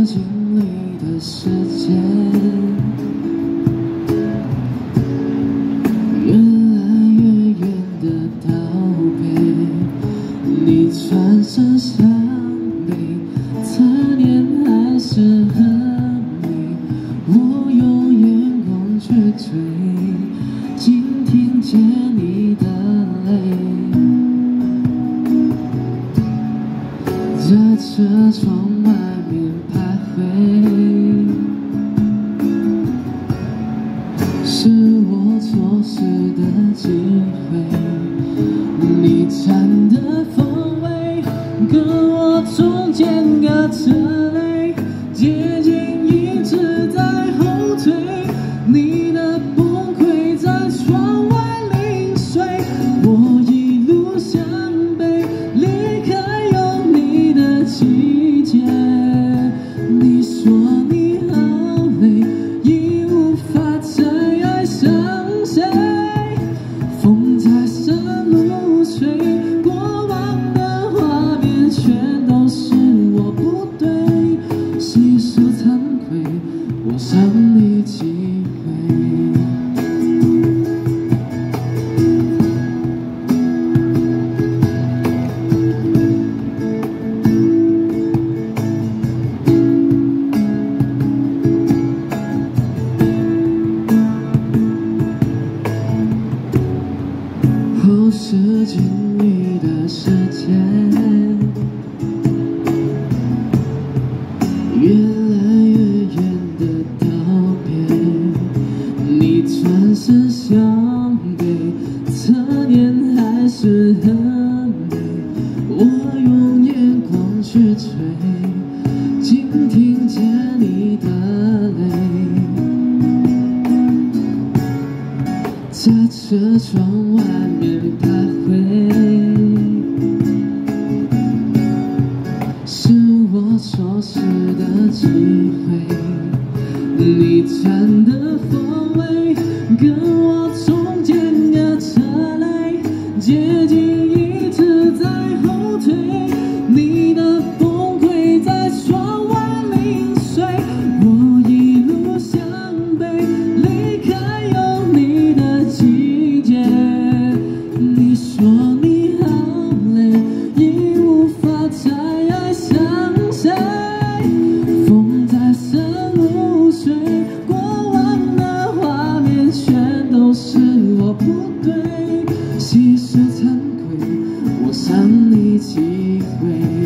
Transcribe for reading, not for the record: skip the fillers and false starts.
经历的时间，越来越远的道别，你转身向北，侧脸还是很美，我用眼光去追，竟听见你的泪，在车窗外面徘徊，是我错失的机会。你站的风味，跟我中间隔着泪，接近一直在后退。你的崩溃在窗外零碎，我一路向北，离开有你的季节。你说你好累，已无法再爱上谁。风在深路吹，过往的画面全都是我不对。细数惭愧，我伤你几回。后视经历的时间，越来越远的道别，你转身向北，侧脸还是很美，我用眼光去追，竟听见你的泪，在车窗外面徘徊，是我错失的机会。你站的风味，跟我中间隔着泪，接近一直在后退。你的崩溃在窗外零碎，我一路向北，离开有你的季节。你说你好累，已无法再爱上谁。风在深路吹，过往的画面全都是我不对。细数惭愧，我伤你几回。